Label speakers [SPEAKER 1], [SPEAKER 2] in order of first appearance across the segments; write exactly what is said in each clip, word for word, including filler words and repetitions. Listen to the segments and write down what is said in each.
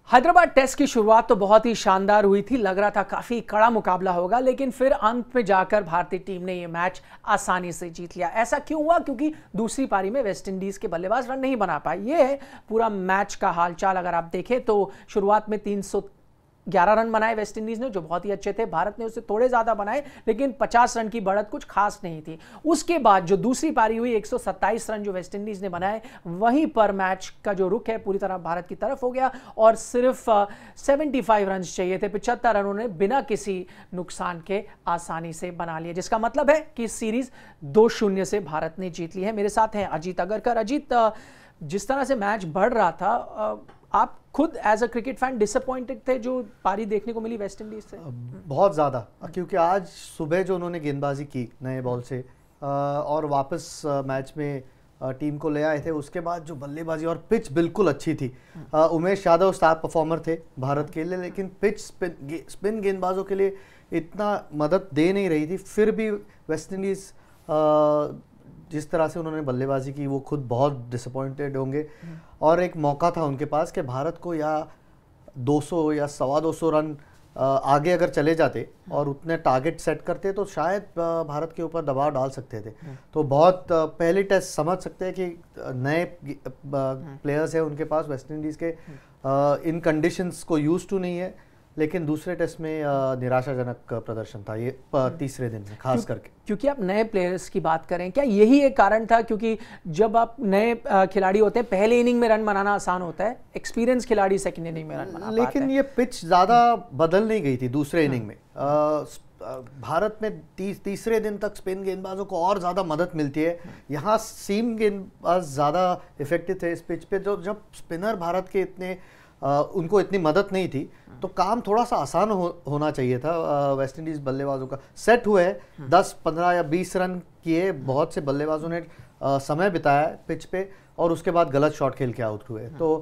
[SPEAKER 1] Hyderabad test की शुरुआत तो बहुत ही शानदार हुई थी, लग रहा था काफी कड़ा मुकाबला होगा, लेकिन फिर अंत में जाकर भारतीय टीम ने यह मैच आसानी से जीत लिया। ऐसा क्यों हुआ? क्योंकि दूसरी पारी में वेस्टइंडीज के बल्लेबाज रन नहीं बना पाए। यह है पूरा मैच का हालचाल। अगर आप देखें तो शुरुआत में तीन सौ ग्यारह रन बनाए वेस्टइंडीज ने, जो बहुत ही अच्छे थे। भारत ने उससे थोड़े ज्यादा बनाए, लेकिन पचास रन की बढ़त कुछ खास नहीं थी। उसके बाद जो दूसरी पारी हुई, एक सौ सत्ताईस रन जो वेस्टइंडीज ने बनाए, वहीं पर मैच का जो रुख है पूरी तरह भारत की तरफ हो गया और सिर्फ पचहत्तर रन चाहिए थे। पचहत्तर रनों ने बिना किसी नुकसान के आसानी से बना लिए, जिसका मतलब है कि सीरीज दो शून्य से भारत ने जीत ली है। मेरे साथ हैं अजीत अगरकर। अजीत, जिस तरह से मैच बढ़ रहा था, आप खुद as a cricket fan disappointed थे जो पारी देखने को मिली वेस्ट इंडीज से?
[SPEAKER 2] बहुत ज़्यादा, क्योंकि आज सुबह जो उन्होंने गेंदबाजी की नए बॉल से और वापस मैच में टीम को ले आए थे, उसके बाद जो बल्लेबाजी और पिच बिल्कुल अच्छी थी। उमेश यादव स्टार परफॉर्मर थे भारत के लिए, लेकिन पिच स्पिन, स्पिन गेंदबाजों के लिए इतना मदद दे नहीं रही थी। फिर भी वेस्ट इंडीज़ जिस तरह से उन्होंने बल्लेबाजी की, वो खुद बहुत डिसअपॉइंटेड होंगे। और एक मौका था उनके पास कि भारत को या दो सौ या सवा दो सौ रन आगे अगर चले जाते और उतने टारगेट सेट करते तो शायद भारत के ऊपर दबाव डाल सकते थे। तो बहुत पहले टेस्ट समझ सकते हैं कि नए प्लेयर्स हैं उनके पास वेस्ट इंडीज़ के, इन कंडीशंस को यूज टू नहीं है, लेकिन दूसरे टेस्ट में निराशाजनक प्रदर्शन था ये तीसरे दिन में खास करके।
[SPEAKER 1] क्योंकि आप नए प्लेयर्स की बात करें, क्या यही एक कारण था? क्योंकि जब आप नए खिलाड़ी होते हैं, पहले इनिंग में रन बनाना आसान होता है, एक्सपीरियंस खिलाड़ी सेकंड इनिंग में रन बना पाते हैं।
[SPEAKER 2] लेकिन ये पिच ज़्यादा बदल नहीं गई थी दूसरे इनिंग में। भारत में ती, तीसरे दिन तक स्पिन गेंदबाजों को और ज़्यादा मदद मिलती है। यहाँ सीम गेंदबाज ज़्यादा इफेक्टिव थे इस पिच पे। जो जब स्पिनर भारत के इतने आ, उनको इतनी मदद नहीं थी, तो काम थोड़ा सा आसान हो, होना चाहिए था वेस्ट इंडीज बल्लेबाजों का। सेट हुए दस पंद्रह या बीस रन किए, बहुत से बल्लेबाजों ने आ, समय बिताया पिच पे और उसके बाद गलत शॉट खेल के आउट हुए। तो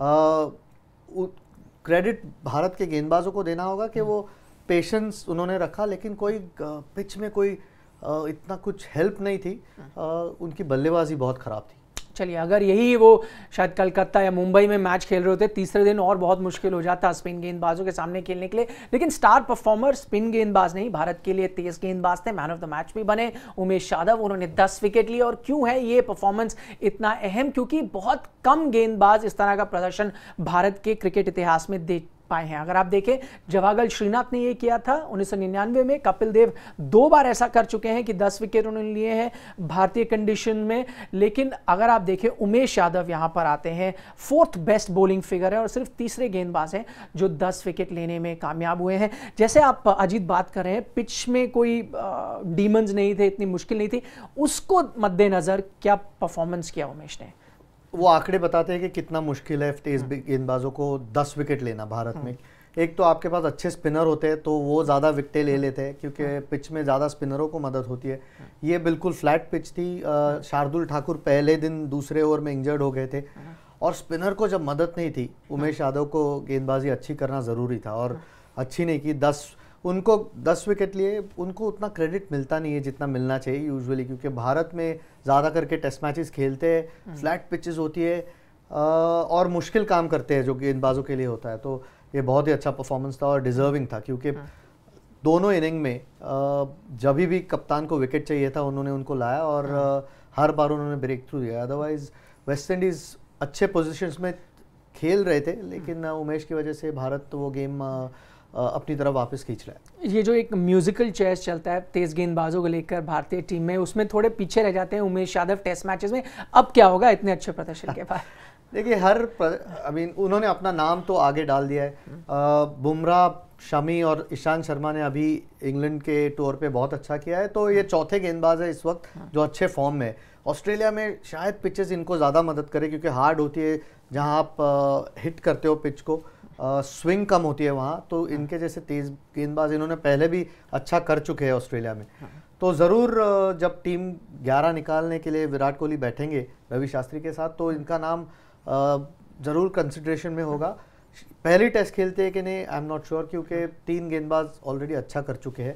[SPEAKER 2] क्रेडिट भारत के गेंदबाजों को देना होगा कि वो पेशेंस उन्होंने रखा, लेकिन कोई पिच में कोई आ, इतना कुछ हेल्प नहीं थी। आ, उनकी बल्लेबाजी बहुत ख़राब थी।
[SPEAKER 1] चलिए, अगर यही वो शायद कलकत्ता या मुंबई में मैच खेल रहे होते, तीसरे दिन और बहुत मुश्किल हो जाता स्पिन गेंदबाजों के सामने खेलने के लिए। लेकिन स्टार परफॉर्मर स्पिन गेंदबाज नहीं, भारत के लिए तेज गेंदबाज थे, मैन ऑफ द मैच भी बने उमेश यादव। उन्होंने दस विकेट लिए। और क्यों है ये परफॉर्मेंस इतना अहम? क्योंकि बहुत कम गेंदबाज इस तरह का प्रदर्शन भारत के क्रिकेट इतिहास में दे पाए हैं। अगर आप देखें, जवागल श्रीनाथ ने ये किया था उन्नीस सौ निन्यानवे में। कपिल देव दो बार ऐसा कर चुके हैं कि दस विकेट उन्होंने लिए हैं भारतीय कंडीशन में। लेकिन अगर आप देखें, उमेश यादव यहां पर आते हैं, फोर्थ बेस्ट बॉलिंग फिगर है और सिर्फ तीसरे गेंदबाज हैं जो दस विकेट लेने में कामयाब हुए हैं। जैसे आप अजीत बात कर रहे हैं, पिच में कोई डीमंस नहीं थे, इतनी मुश्किल नहीं थी, उसको मद्देनजर क्या परफॉर्मेंस किया उमेश ने?
[SPEAKER 2] वो आंकड़े बताते हैं कि कितना मुश्किल है तेज गेंदबाजों को दस विकेट लेना भारत में। एक तो आपके पास अच्छे स्पिनर होते हैं तो वो ज़्यादा विकेटें ले लेते हैं, क्योंकि पिच में ज़्यादा स्पिनरों को मदद होती है। ये बिल्कुल फ्लैट पिच थी। शार्दुल ठाकुर पहले दिन दूसरे ओवर में इंजर्ड हो गए थे और स्पिनर को जब मदद नहीं थी, उमेश यादव को गेंदबाजी अच्छी करना ज़रूरी था और अच्छी नहीं की। दस उनको दस विकेट लिए, उनको उतना क्रेडिट मिलता नहीं है जितना मिलना चाहिए यूजुअली, क्योंकि भारत में ज़्यादा करके टेस्ट मैचेस खेलते हैं, फ्लैट पिचेस होती है और मुश्किल काम करते हैं जो गेंदबाजों के लिए होता है। तो ये बहुत ही अच्छा परफॉर्मेंस था और डिजर्विंग था, क्योंकि दोनों इनिंग में जब भी कप्तान को विकेट चाहिए था उन्होंने उनको लाया और हर बार उन्होंने ब्रेक थ्रू दिया। अदरवाइज वेस्ट इंडीज़ अच्छे पोजिशंस में खेल रहे थे, लेकिन उमेश की वजह से भारत तो वो गेम अपनी तरफ वापस खींच रहा है।
[SPEAKER 1] ये जो एक म्यूजिकल चेस चलता है तेज गेंदबाजों को लेकर भारतीय टीम में, उसमें थोड़े पीछे रह जाते हैं उमेश यादव टेस्ट मैचेस में। अब क्या होगा इतने अच्छे प्रदर्शन के बाद?
[SPEAKER 2] देखिए, हर आई मीन उन्होंने अपना नाम तो आगे डाल दिया है। बुमराह, शमी और ईशांत शर्मा ने अभी इंग्लैंड के टूर पे बहुत अच्छा किया है, तो ये चौथे गेंदबाज है इस वक्त जो अच्छे फॉर्म में है। ऑस्ट्रेलिया में शायद पिचेस इनको ज़्यादा मदद करे, क्योंकि हार्ड होती है, जहाँ आप हिट करते हो पिच को, स्विंग कम होती है वहाँ। तो इनके जैसे तेज गेंदबाज इन्होंने पहले भी अच्छा कर चुके हैं ऑस्ट्रेलिया में। तो ज़रूर जब टीम ग्यारह निकालने के लिए विराट कोहली बैठेंगे रवि शास्त्री के साथ, तो इनका नाम ज़रूर कंसिडरेशन में होगा। पहली टेस्ट खेलते हैं कि नहीं, आई एम नॉट श्योर, क्योंकि तीन गेंदबाज ऑलरेडी अच्छा कर चुके हैं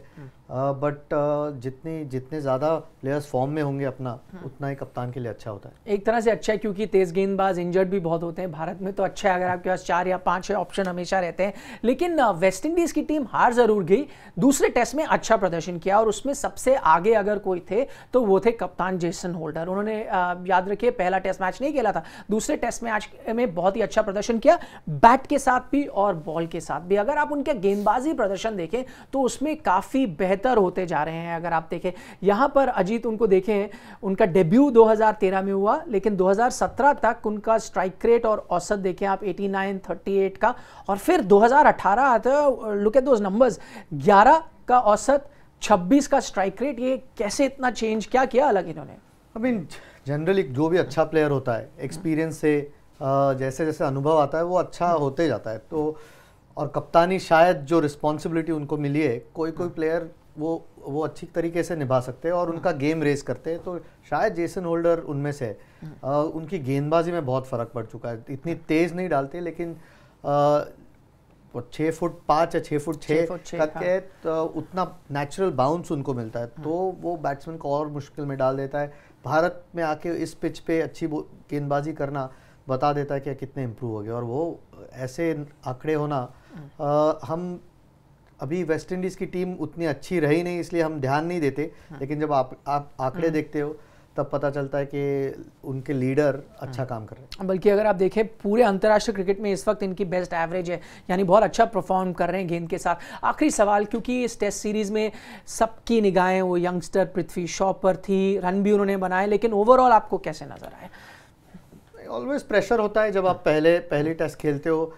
[SPEAKER 2] बट जितनी जितने ज़्यादा प्लेयर्स फॉर्म में होंगे अपना, उतना ही कप्तान के लिए अच्छा होता है।
[SPEAKER 1] एक तरह से अच्छा है क्योंकि तेज गेंदबाज इंजर्ड भी बहुत होते हैं। भारत में तो अच्छा है अगर आपके पास चार या पांच ऑप्शन हमेशा रहते हैं। लेकिन वेस्ट इंडीज की टीम हार जरूर गई, दूसरे टेस्ट में अच्छा प्रदर्शन किया और उसमें सबसे आगे अगर कोई थे तो वो थे कप्तान जेसन होल्डर। उन्होंने याद रखिए पहला टेस्ट मैच नहीं खेला था, दूसरे टेस्ट मैच में बहुत ही अच्छा प्रदर्शन किया, बैट के साथ भी और बॉल के साथ भी। अगर आप उनके गेंदबाजी प्रदर्शन देखें तो उसमें काफी बेहतर होते जा रहे हैं। अगर आप देखें यहां पर अजीत उनको देखें, उनका डेब्यू दो हज़ार तेरह में हुआ, लेकिन दो हज़ार सत्रह तक उनका स्ट्राइक रेट और औसत देखें आप नवासी, अड़तीस का, और फिर दो हज़ार अठारह आता है, लुक एट दोस नंबर्स, ग्यारह का औसत, छब्बीस का स्ट्राइक रेट। ये कैसे इतना चेंज क्या किया अलग इन्होंने?
[SPEAKER 2] आई मीन जनरली जो भी अच्छा प्लेयर होता है, एक्सपीरियंस से जैसे जैसे अनुभव आता है वो अच्छा होते जाता है। तो और कप्तानी शायद जो रिस्पॉन्सिबिलिटी उनको मिली है, कोई कोई प्लेयर वो वो अच्छी तरीके से निभा सकते हैं और उनका गेम रेस करते हैं। तो शायद जेसन होल्डर उनमें से है। आ, उनकी गेंदबाजी में बहुत फ़र्क पड़ चुका है। इतनी तेज़ नहीं डालते, लेकिन आ, वो छः फुट पाँच या छः फुट छः तक है, तो उतना नेचुरल बाउंस उनको मिलता है, तो वो बैट्समैन को और मुश्किल में डाल देता है। भारत में आके इस पिच पे अच्छी गेंदबाजी करना बता देता है कि कितने इम्प्रूव हो गए। और वो ऐसे आंकड़े होना, आ, हम अभी वेस्ट इंडीज़ की टीम उतनी अच्छी रही नहीं इसलिए हम ध्यान नहीं देते, लेकिन जब आप आप आंकड़े देखते हो तब पता चलता है कि उनके लीडर अच्छा काम कर रहे हैं।
[SPEAKER 1] बल्कि अगर आप देखें पूरे अंतर्राष्ट्रीय क्रिकेट में इस वक्त इनकी बेस्ट एवरेज है, यानी बहुत अच्छा परफॉर्म कर रहे हैं गेंद के साथ। आखिरी सवाल, क्योंकि इस टेस्ट सीरीज में सबकी निगाहें वो यंगस्टर पृथ्वी शॉ पर थी, रन भी उन्होंने बनाए, लेकिन ओवरऑल आपको कैसे नजर आए?
[SPEAKER 2] ऑलवेज प्रेशर होता है जब आप पहले पहले टेस्ट खेलते हो।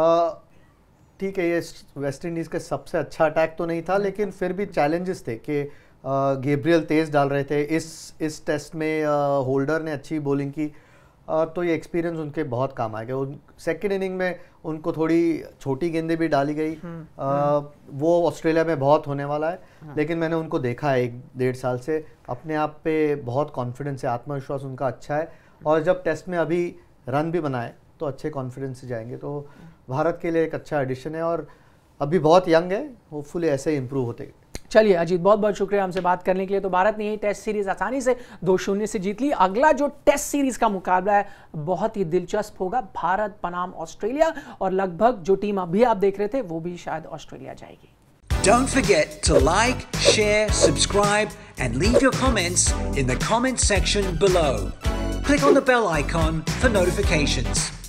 [SPEAKER 2] ठीक है, ये वेस्ट इंडीज़ का सबसे अच्छा अटैक तो नहीं था, लेकिन फिर भी चैलेंजेस थे कि गैब्रियल तेज़ डाल रहे थे। इस इस टेस्ट में होल्डर ने अच्छी बॉलिंग की, आ, तो ये एक्सपीरियंस उनके बहुत काम आ गया। सेकेंड इनिंग में उनको थोड़ी छोटी गेंदें भी डाली गई, आ, वो ऑस्ट्रेलिया में बहुत होने वाला है, लेकिन मैंने उनको देखा है एक डेढ़ साल से, अपने आप पे बहुत कॉन्फिडेंस है, आत्मविश्वास उनका अच्छा है, और जब टेस्ट में अभी रन भी बनाए तो अच्छे कॉन्फिडेंस से जाएंगे। तो भारत के लिए एक अच्छा एडिशन है और अभी बहुत यंग है, होपफुली ऐसे ही इंप्रूव होते।
[SPEAKER 1] चलिए अजीत, बहुत बहुत शुक्रिया हमसे बात करने के लिए। तो भारत ने यही टेस्ट सीरीज आसानी से दो शून्य से जीत ली। अगला जो टेस्ट सीरीज का मुकाबला है बहुत ही दिलचस्प होगा, भारत बनाम ऑस्ट्रेलिया, और लगभग जो टीम अभी आप देख रहे थे वो भी शायद ऑस्ट्रेलिया जाएगी।
[SPEAKER 3] Don't forget to like, share, subscribe and leave your comments in the comment section below. Click on the bell icon for notifications.